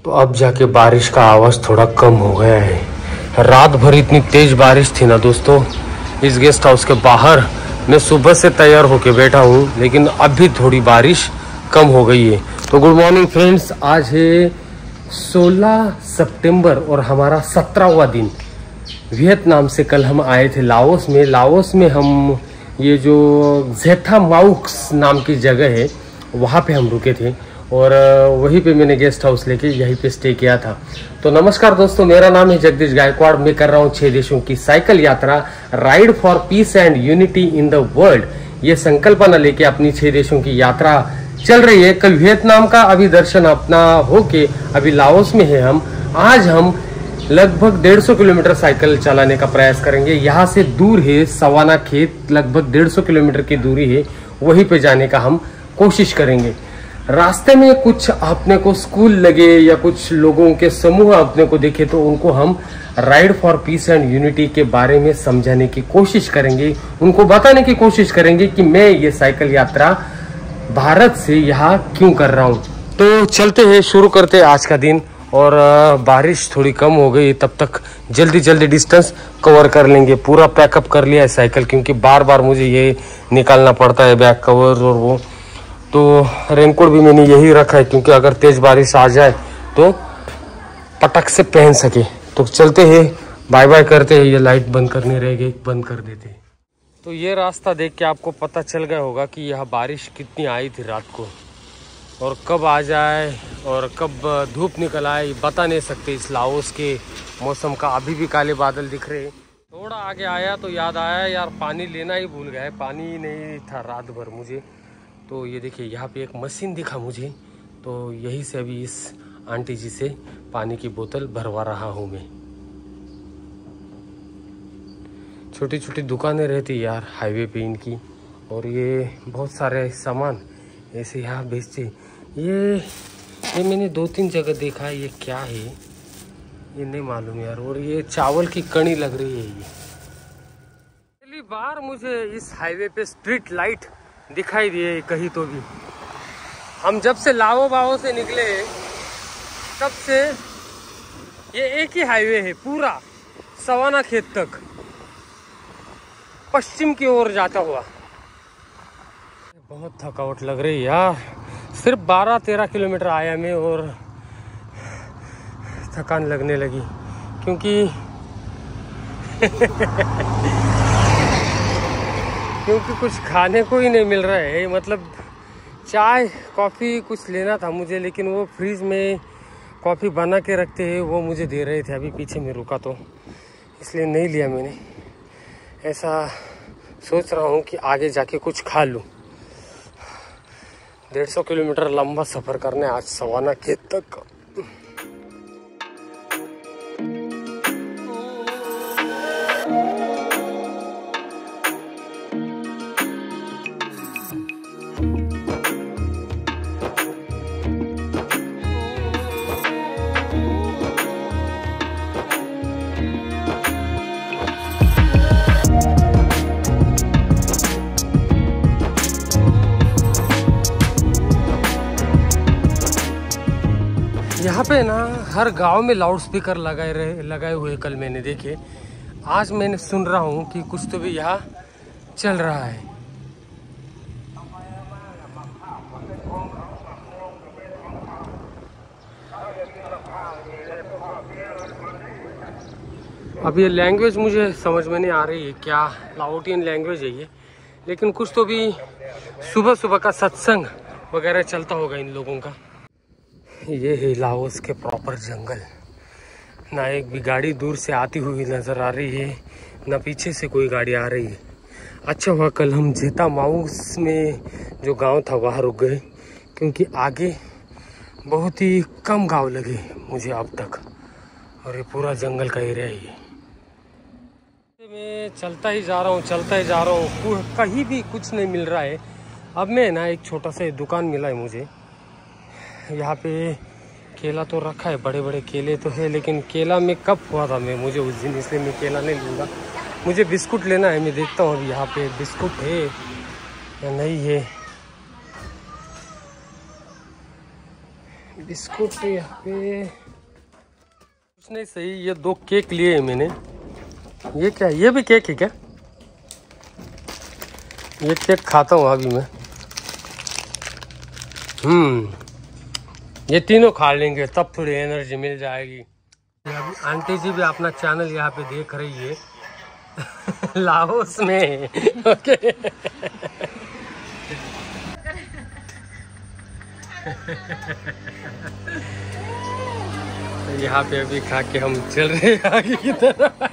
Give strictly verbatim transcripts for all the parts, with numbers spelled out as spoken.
तो अब जाके बारिश का आवाज़ थोड़ा कम हो गया है। रात भर इतनी तेज बारिश थी ना दोस्तों, इस गेस्ट हाउस के बाहर मैं सुबह से तैयार होके बैठा हूँ, लेकिन अभी थोड़ी बारिश कम हो गई है। तो गुड मॉर्निंग फ्रेंड्स, आज है सोलह सितंबर और हमारा सत्रहवां दिन। वियतनाम से कल हम आए थे लाओस में। लाओस में हम ये जो ज़ेथा माउक्स नाम की जगह है वहाँ पे हम रुके थे और वहीं पे मैंने गेस्ट हाउस लेके यहीं पे स्टे किया था। तो नमस्कार दोस्तों, मेरा नाम है जगदीश गायकवाड़। मैं कर रहा हूँ छह देशों की साइकिल यात्रा, ride for peace and unity in the world. ये संकल्पना लेके अपनी छह देशों की यात्रा चल रही है। कल वियतनाम का अभी दर्शन अपना होके अभी लाओस में है हम। आज हम लगभग डेढ़ सौ किलोमीटर साइकिल चलाने का प्रयास करेंगे। यहाँ से दूर है सवाना खेत, लगभग डेढ़ सौ किलोमीटर की दूरी है, वहीं पे जाने का हम कोशिश करेंगे। रास्ते में कुछ अपने को स्कूल लगे या कुछ लोगों के समूह अपने को देखे तो उनको हम ride for peace and unity के बारे में समझाने की कोशिश करेंगे, उनको बताने की कोशिश करेंगे कि मैं ये साइकिल यात्रा भारत से यहाँ क्यों कर रहा हूँ। तो चलते हैं, शुरू करते हैं आज का दिन। और बारिश थोड़ी कम हो गई, तब तक जल्दी जल्दी डिस्टेंस कवर कर लेंगे। पूरा पैकअप कर लिया है साइकिल, क्योंकि बार बार मुझे ये निकालना पड़ता है बैक कवर और वो। तो रेनकोट भी मैंने यही रखा है, क्योंकि अगर तेज बारिश आ जाए तो पटक से पहन सके। तो चलते हैं, बाय बाय करते हैं। ये लाइट बंद करनी रहेगी, बंद कर देते हैं। तो ये रास्ता देख के आपको पता चल गया होगा कि यहाँ बारिश कितनी आई थी रात को, और कब आ जाए और कब धूप निकल आए बता नहीं सकते इस लाओस के मौसम का। अभी भी काले बादल दिख रहे हैं। थोड़ा आगे आया तो याद आया यार, पानी लेना ही भूल गया। पानी नहीं था रात भर मुझे। तो ये देखिए, यहाँ पे एक मशीन दिखा मुझे, तो यही से अभी इस आंटी जी से पानी की बोतल भरवा रहा हूँ मैं। छोटी छोटी दुकानें रहती यार हाईवे पे इनकी, और ये बहुत सारे सामान ऐसे यहाँ बेचते। ये ये मैंने दो तीन जगह देखा है। ये क्या है ये नहीं मालूम यार। और ये चावल की कणी लग रही है। ये पहली बार मुझे इस हाईवे पे स्ट्रीट लाइट दिखाई दिए कहीं तो भी। हम जब से लाओ बाओ से निकले तब से ये एक ही हाईवे है पूरा सवाना खेत तक, पश्चिम की ओर जाता हुआ। बहुत थकावट लग रही है यार। सिर्फ बारह तेरह किलोमीटर आया मैं और थकान लगने लगी, क्योंकि क्योंकि कुछ खाने को ही नहीं मिल रहा है। मतलब चाय कॉफ़ी कुछ लेना था मुझे, लेकिन वो फ्रिज में कॉफ़ी बना के रखते हैं, वो मुझे दे रहे थे। अभी पीछे में रुका तो इसलिए नहीं लिया मैंने। ऐसा सोच रहा हूँ कि आगे जाके कुछ खा लूँ। डेढ़ सौ किलोमीटर लंबा सफ़र करने आज सवाना खेत तक। यहाँ पे ना हर गांव में लाउड स्पीकर लगाए रहे लगाए हुए कल मैंने देखे। आज मैंने सुन रहा हूँ कि कुछ तो भी यहाँ चल रहा है। अब ये लैंग्वेज मुझे समझ में नहीं आ रही है, क्या लाओटियन लैंग्वेज है ये, लेकिन कुछ तो भी सुबह सुबह का सत्संग वगैरह चलता होगा इन लोगों का। ये है लाओस के प्रॉपर जंगल। ना एक भी गाड़ी दूर से आती हुई नज़र आ रही है, ना पीछे से कोई गाड़ी आ रही है। अच्छा हुआ कल हम ज़ेथा माउक्स में जो गांव था वहाँ रुक गए, क्योंकि आगे बहुत ही कम गांव लगे मुझे अब तक, और ये पूरा जंगल का एरिया ही है। मैं चलता ही जा रहा हूँ चलता ही जा रहा हूँ, कहीं भी कुछ नहीं मिल रहा है। अब मैं ना एक छोटा सा दुकान मिला है मुझे। यहाँ पे केला तो रखा है, बड़े बड़े केले तो है, लेकिन केला में कब हुआ था मैं मुझे उस दिन, इसलिए मैं केला नहीं लूँगा। मुझे बिस्कुट लेना है। मैं देखता हूँ अभी यहाँ पे बिस्कुट है या नहीं है। बिस्कुट यहाँ पे कुछ नहीं सही। ये दो केक लिए हैं मैंने। ये क्या, ये भी केक है क्या? ये केक खाता हूँ अभी मैं। हम्म ये तीनों खा लेंगे तब थोड़ी एनर्जी मिल जाएगी। अभी आंटी जी भी अपना चैनल यहाँ पे देख रही है लाओस में। ओके यहाँ पे अभी खा के हम चल रहे हैं आगे की तरफ।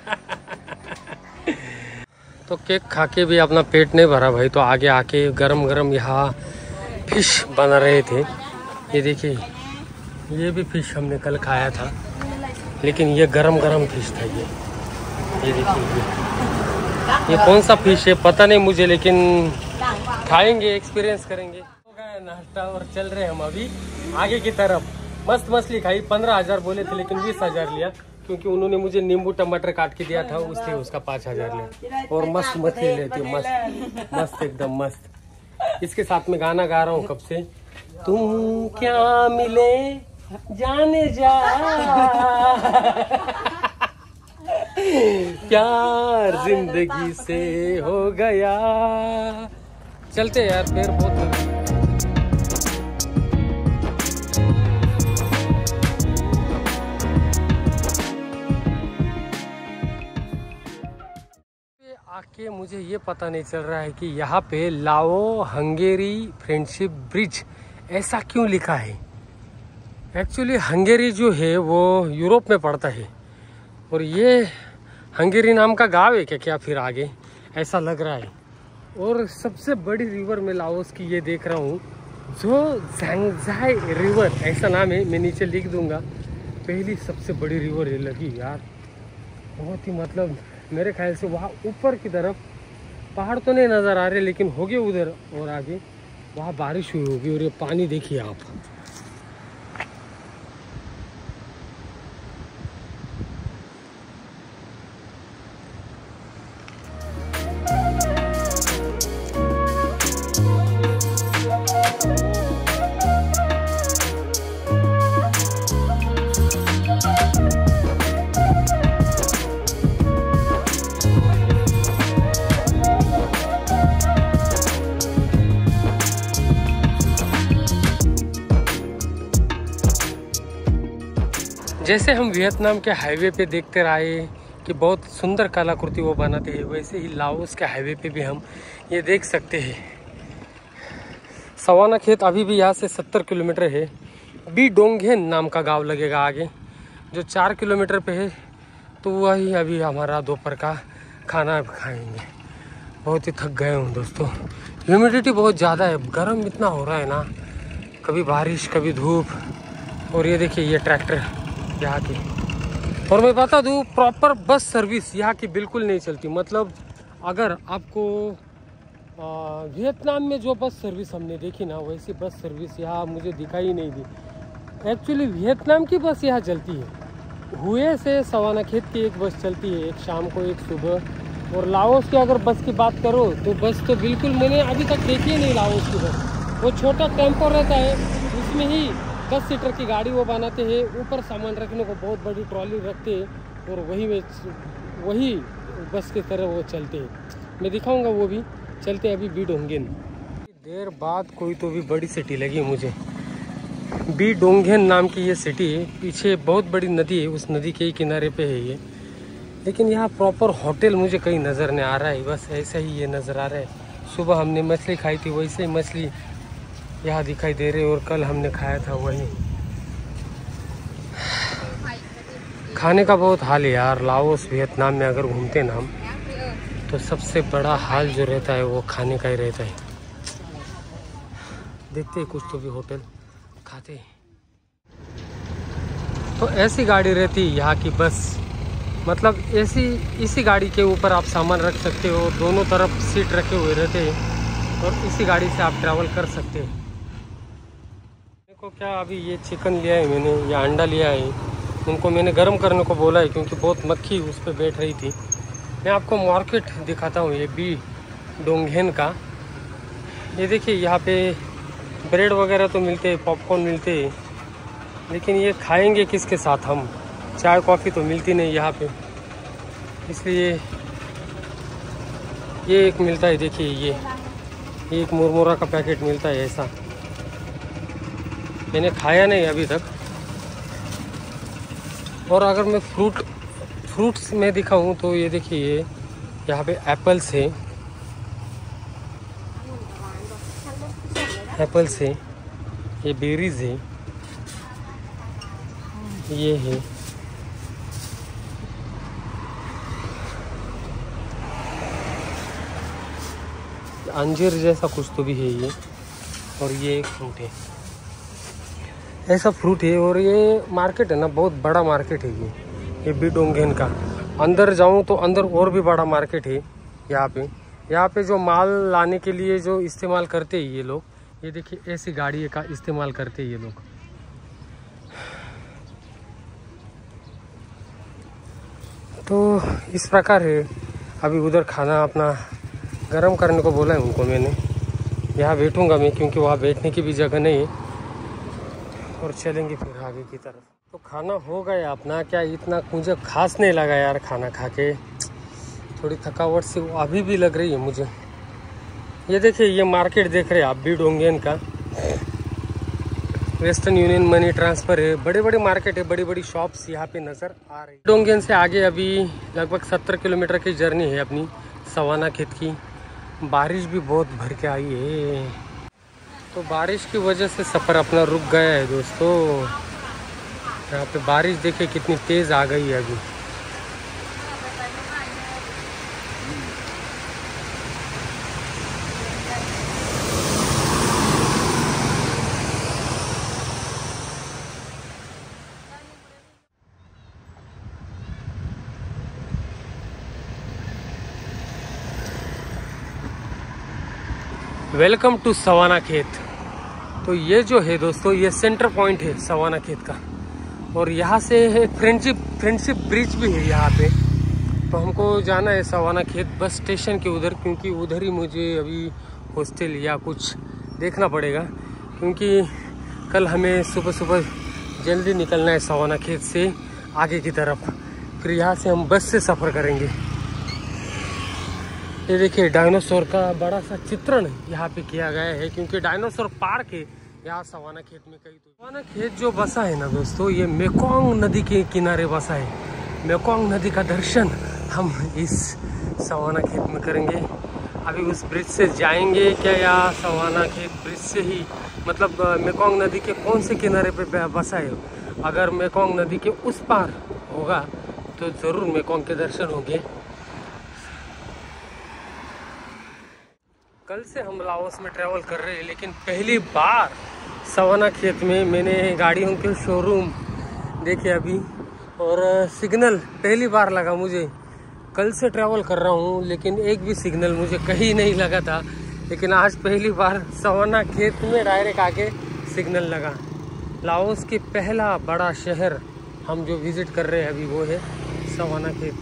तो केक खा के भी अपना पेट नहीं भरा भाई, तो आगे आके गरम गरम यहाँ फिश बना रहे थे। ये देखिए, ये भी फिश हमने कल खाया था, लेकिन ये गरम गरम फिश था। ये ये देखिए, ये ये कौन सा फिश है पता नहीं मुझे, लेकिन खाएंगे, एक्सपीरियंस करेंगे। हो गया नाश्ता और चल रहे हम अभी आगे की तरफ। मस्त मछली खाई, पंद्रह हजार बोले थे लेकिन बीस हजार लिया, क्योंकि उन्होंने मुझे नींबू टमाटर काट के दिया था, उससे उसका पाँच हजार लिया। और मस्त मछली लेती, मस्त मस्त एकदम मस्त। इसके साथ में गाना गा रहा हूँ कब से, तुम क्या मिले जाने जा प्यार जिंदगी से हो गया। चलते यार, पैर बहुत आके मुझे ये पता नहीं चल रहा है कि यहाँ पे लाओ हंगेरी फ्रेंडशिप ब्रिज ऐसा क्यों लिखा है। एक्चुअली हंगेरी जो है वो यूरोप में पड़ता है, और ये हंगेरी नाम का गांव है क्या क्या फिर आगे, ऐसा लग रहा है। और सबसे बड़ी रिवर में लाओस की ये देख रहा हूँ, जो ज़ांगजाई रिवर ऐसा नाम है, मैं नीचे लिख दूंगा। पहली सबसे बड़ी रिवर ये लगी यार, बहुत ही मतलब मेरे ख्याल से वहाँ ऊपर की तरफ पहाड़ तो नहीं नज़र आ रहे, लेकिन होगे उधर और आगे वहाँ बारिश हुई होगी। और ये पानी देखिए आप, जैसे हम वियतनाम के हाईवे पे देखते रहे कि बहुत सुंदर कलाकृति वो बनाते हैं, वैसे ही लाओस के हाईवे पे भी हम ये देख सकते हैं। सवाना खेत अभी भी यहाँ से सत्तर किलोमीटर है। बी डोंगहेन नाम का गांव लगेगा आगे, जो चार किलोमीटर पे है। तो वही अभी हमारा दोपहर का खाना खाएंगे। बहुत ही थक गए हूँ दोस्तों, ह्यूमिडिटी बहुत ज़्यादा है, गर्म इतना हो रहा है ना, कभी बारिश कभी धूप। और ये देखिए, ये ट्रैक्टर यहाँ की। और मैं बता दूँ, प्रॉपर बस सर्विस यहाँ की बिल्कुल नहीं चलती। मतलब अगर आपको वियतनाम में जो बस सर्विस हमने देखी ना, वैसी बस सर्विस यहाँ मुझे दिखाई नहीं दी। एक्चुअली वियतनाम की बस यहाँ चलती है। हुए से सवाना खेत की एक बस चलती है, एक शाम को एक सुबह। और लाओस की अगर बस की बात करो तो बस तो बिल्कुल मैंने अभी तक देखी ही नहीं लाओस की बस। वो छोटा टेम्पो रहता है, उसमें ही दस सीटर की गाड़ी वो बनाते हैं, ऊपर सामान रखने को बहुत बड़ी ट्रॉली रखते हैं, और वही में वही बस की तरह वो चलते हैं। मैं दिखाऊंगा वो भी चलते हैं अभी बी डोंगहेन। देर बाद कोई तो भी बड़ी सिटी लगी मुझे, बी डोंगहेन नाम की ये सिटी है। पीछे बहुत बड़ी नदी है, उस नदी के ही किनारे पे है ये। लेकिन यहाँ प्रॉपर होटल मुझे कहीं नज़र नहीं आ रहा है, बस ऐसा ही ये नज़र आ रहा है। सुबह हमने मछली खाई थी, वैसे ही मछली यहाँ दिखाई दे रही, और कल हमने खाया था वही। खाने का बहुत हाल है यार लाओस वियतनाम में। अगर घूमते ना हम, तो सबसे बड़ा हाल जो रहता है वो खाने का ही रहता है। देखते हैं कुछ तो भी होटल खाते हैं। तो ऐसी गाड़ी रहती है यहाँ की बस, मतलब ऐसी इसी गाड़ी के ऊपर आप सामान रख सकते हो, दोनों तरफ सीट रखे हुए रहते हैं, और इसी गाड़ी से आप ट्रैवल कर सकते हैं। देखो क्या, अभी ये चिकन लिया है मैंने, ये अंडा लिया है, उनको मैंने गर्म करने को बोला है क्योंकि बहुत मक्खी उस पर बैठ रही थी। मैं आपको मार्केट दिखाता हूँ, ये बी डोंगहेन का। ये देखिए, यहाँ पे ब्रेड वगैरह तो मिलते हैं, पॉपकॉर्न मिलते हैं, लेकिन ये खाएंगे किसके साथ हम? चाय कॉफ़ी तो मिलती नहीं यहाँ पे, इसलिए ये एक मिलता है। देखिए ये ये एक मुरमुरा का पैकेट मिलता है ऐसा, मैंने खाया नहीं अभी तक। और अगर मैं फ्रूट फ्रूट्स में दिखाऊं तो ये देखिए ये यहाँ पे एप्पल्स है, एप्पल्स है, ये बेरीज है, ये है अंजीर जैसा कुछ तो भी है ये, और ये एक फ्रूट है, ऐसा फ्रूट है। और ये मार्केट है ना, बहुत बड़ा मार्केट है ये ये बिडोंगेन का। अंदर जाऊं तो अंदर और भी बड़ा मार्केट है यहाँ पे। यहाँ पे जो माल लाने के लिए जो इस्तेमाल करते हैं ये लोग, ये देखिए ऐसी गाड़ी का इस्तेमाल करते हैं ये लोग। तो इस प्रकार है। अभी उधर खाना अपना गरम करने को बोला है उनको मैंने, यहाँ बैठूंगा मैं क्योंकि वहाँ बैठने की भी जगह नहीं है। और चलेंगे फिर आगे की तरफ। तो खाना हो गया अपना, क्या इतना मुझे खास नहीं लगा यार खाना खा के, थोड़ी थकावट सी अभी भी लग रही है मुझे। ये देखिए ये मार्केट देख रहे हैं आप, बिडोंगेन का। वेस्टर्न यूनियन मनी ट्रांसफ़र है, बड़े बड़े मार्केट है, बड़ी बड़ी शॉप्स यहाँ पे नज़र आ रही है। बिडोंगेन से आगे अभी लगभग सत्तर किलोमीटर की जर्नी है अपनी सवाना खेत की। बारिश भी बहुत भर के आई है, तो बारिश की वजह से सफ़र अपना रुक गया है दोस्तों। यहाँ पे बारिश देखिए कितनी तेज़ आ गई है अभी। वेलकम टू सवाना खेत। तो ये जो है दोस्तों, ये सेंटर पॉइंट है सवाना खेत का, और यहाँ से है फ्रेंडशिप फ्रेंडशिप ब्रिज भी है यहाँ पे। तो हमको जाना है सवाना खेत बस स्टेशन के उधर, क्योंकि उधर ही मुझे अभी हॉस्टल या कुछ देखना पड़ेगा, क्योंकि कल हमें सुबह सुबह जल्दी निकलना है सवाना खेत से आगे की तरफ। फिर यहाँ से हम बस से सफ़र करेंगे। ये देखिए डायनासोर का बड़ा सा चित्रण यहाँ पे किया गया है, क्योंकि डायनासोर पार्क है यहाँ सवाना खेत में। कई तो सवाना खेत जो बसा है ना दोस्तों, ये मेकोंग नदी के किनारे बसा है। मेकोंग नदी का दर्शन हम इस सवाना खेत में करेंगे। अभी उस ब्रिज से जाएंगे क्या, या सवाना खेत ब्रिज से ही, मतलब मेकोंग नदी के कौन से किनारे पे बसा है? अगर मेकोंग नदी के उस पार होगा तो ज़रूर मेकोंग के दर्शन होंगे। कल से हम लाओस में ट्रैवल कर रहे हैं, लेकिन पहली बार सवाना खेत में मैंने गाड़ियों के शोरूम देखे अभी, और सिग्नल पहली बार लगा मुझे। कल से ट्रैवल कर रहा हूँ लेकिन एक भी सिग्नल मुझे कहीं नहीं लगा था, लेकिन आज पहली बार सवाना खेत में डायरेक्ट आके सिग्नल लगा। लाओस के पहला बड़ा शहर हम जो विज़िट कर रहे हैं अभी वो है सवाना खेत।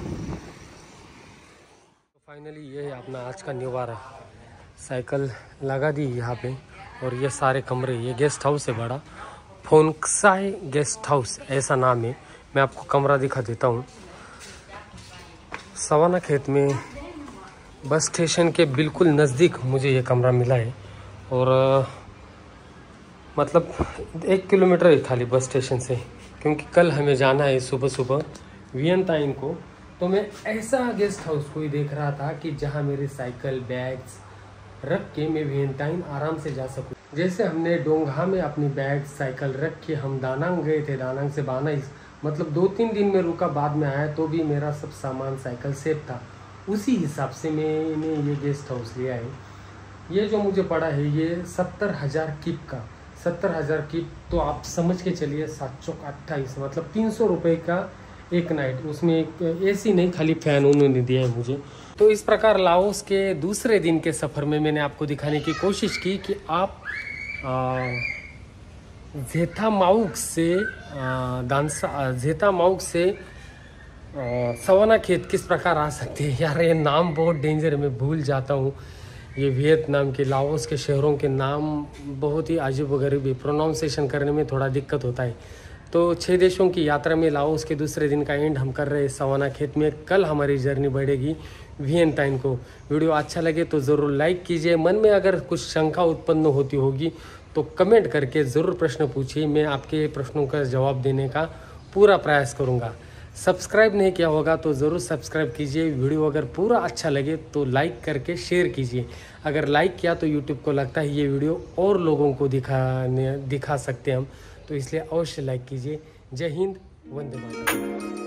फाइनली ये है अपना आज का निवारा। साइकिल लगा दी यहाँ पे, और ये सारे कमरे, ये गेस्ट हाउस है बड़ा, फोनक्साई गेस्ट हाउस ऐसा नाम है। मैं आपको कमरा दिखा देता हूँ। सवाना खेत में बस स्टेशन के बिल्कुल नज़दीक मुझे ये कमरा मिला है, और मतलब एक किलोमीटर ही खाली बस स्टेशन से, क्योंकि कल हमें जाना है सुबह सुबह वियंताइन को। तो मैं ऐसा गेस्ट हाउस को ही देख रहा था कि जहाँ मेरे साइकिल बैग्स रख के मैं वियंताइन आराम से जा सकूं। जैसे हमने डोंगा में अपनी बैग साइकिल रख के हम दानांग गए थे, दानांग से बानाई, मतलब दो तीन दिन में रुका, बाद में आया तो भी मेरा सब सामान साइकिल सेफ था। उसी हिसाब से मैंने ये गेस्ट हाउस लिया है। ये जो मुझे पड़ा है ये सत्तर हज़ार कीप का, सत्तर हज़ार कीप तो आप समझ के चलिए सात चौक अट्ठाईस, मतलब तीन सौ रुपये का एक नाइट। उसमें एक एसी नहीं, खाली फैन उन्होंने दिया है मुझे। तो इस प्रकार लाओस के दूसरे दिन के सफ़र में मैंने आपको दिखाने की कोशिश की कि आप ज़ेथामाउक से दानसा ज़ेथामाउक से आ, सवाना खेत किस प्रकार आ सकते हैं। यार ये नाम बहुत डेंजर है, मैं भूल जाता हूँ। ये वियतनाम के, लाओस के शहरों के नाम बहुत ही अजीब वगैरह भी, प्रोनाउंसिएशन करने में थोड़ा दिक्कत होता है। तो छः देशों की यात्रा में लाओस के दूसरे दिन का एंड हम कर रहे हैं सवाना खेत में। कल हमारी जर्नी बढ़ेगी वियेंटाइन को। वीडियो अच्छा लगे तो ज़रूर लाइक कीजिए। मन में अगर कुछ शंका उत्पन्न होती होगी तो कमेंट करके ज़रूर प्रश्न पूछिए, मैं आपके प्रश्नों का जवाब देने का पूरा प्रयास करूँगा। सब्सक्राइब नहीं किया होगा तो ज़रूर सब्सक्राइब कीजिए। वीडियो अगर पूरा अच्छा लगे तो लाइक करके शेयर कीजिए। अगर लाइक किया तो यूट्यूब को लगता है ये वीडियो और लोगों को दिखाने दिखा सकते हैं हम, तो इसलिए अवश्य लाइक कीजिए। जय हिंद, वंदे मातरम।